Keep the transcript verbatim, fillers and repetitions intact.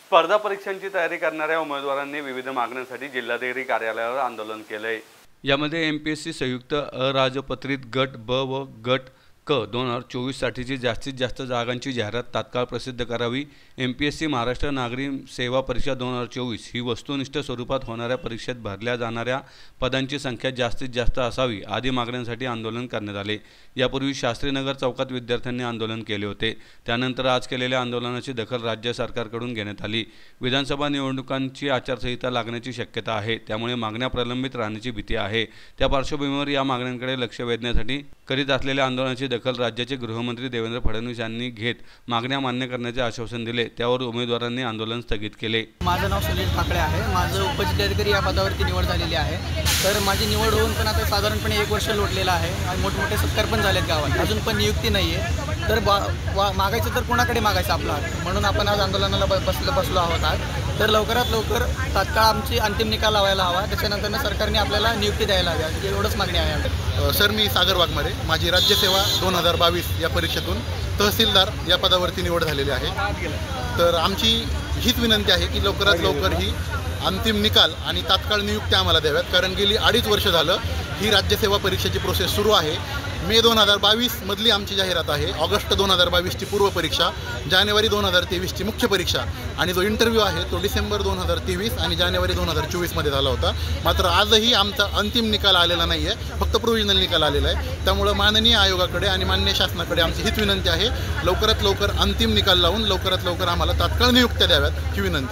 स्पर्धा परीक्षांची तयारी करणाऱ्या उमेदवारांनी विविध मागण्यांसाठी जिल्हाधिकारी कार्यालयावर आंदोलन केलंय। यामध्ये एम पी एस सी संयुक्त अराजपत्रित गट ब व गट क दोन हजार चोवीस साठीची जास्तीत जास्त जागांची जाहिरात तात्काळ प्रसिद्ध करावी। M P S C Maharashtra नागरी सेवा परीक्षा दोन हजार चोवीस ही वस्तुनिष्ठ स्वरूपात होणाऱ्या परीक्षेत भरल्या जाणाऱ्या पदांची संख्या जास्तीत जास्त असावी आदी मागण्यांसाठी आंदोलन करण्यात आले। यापूर्वी शास्त्रीनगर चौकात विद्यार्थ्यांनी आंदोलन केले होते। त्यानंतर आज केलेल्या आंदोलनाची दखल राज्य सरकारकडून घेण्यात आली। विधानसभा निवडणुकांची आचारसंहिता लागण्याची शक्यता आहे, त्यामुळे मागण्या प्रलंबित राहण्याची भीती आहे। त्या पार्श्वभूमीवर या मागण्यांकडे लक्ष वेधण्यासाठी करीत असलेल्या आंदोलनाची दखल राज्याचे गृहमंत्री देवेंद्र फडणवीस यांनी घेत मागण्या मान्य करण्याचे आश्वासन दिले। त्यावर उमेदवारांनी आंदोलन स्थगित केले। माझं नाव सुनील ठाकरे आहे। माझं उपजिल्हाधिकारी या पदावरती निवड झालेली आहे। तर माझी निवड होऊन पण आता साधारणपणे एक वर्ष लोटलेलं आहे आणि मोठमोठे सत्कार पण झालेत गावात, अजून पण नियुक्ती नाही आहे। तर मागायचं तर कोणाकडे मागायचं आपला हक्क, म्हणून आपण आज आंदोलनाला बसलो बसलो आहोत आज। तर लवकरात लवकर तात्काळ आमची अंतिम निकाल लावायला हवा, त्याच्यानंतर सरकारने आपल्याला नियुक्ती द्यायला हवी, एवढंच मागणी आहे। सर, मी सागर वाघमारे, माझी राज्यसेवा दोन हजार बावीस या परीक्षेतून तहसीलदार या पदावरती निवड झालेली आहे। तर आमची हीच विनंती आहे की लवकरात लवकर ही अंतिम निकाल आणि तात्काळ नियुक्ती आम्हाला द्याव्यात, कारण गेली अडीच वर्ष झालं ही राज्यसेवा परीक्षेची प्रोसेस सुरू आहे। मे दोन हजार बावीसमधली आमची जाहिरात आहे, ऑगस्ट दोन हजार बावीसची पूर्व परीक्षा, जानेवारी दोन हजार तेवीसची मुख्य परीक्षा आणि जो इंटरव्ह्यू आहे तो डिसेंबर दोन हजार तेवीस आणि जानेवारी दोन हजार चोवीसमध्ये झाला होता। मात्र आजही आमचा अंतिम निकाल आलेला नाही आहे, फक्त प्रोव्हिजनल निकाल आलेला आहे। त्यामुळं माननीय आयोगाकडे आणि माननीय शासनाकडे आमची हीच विनंती आहे, लवकरात लवकर अंतिम निकाल लावून लवकरात लवकर आम्हाला तात्काळ नियुक्त्या द्याव्यात ही विनंती।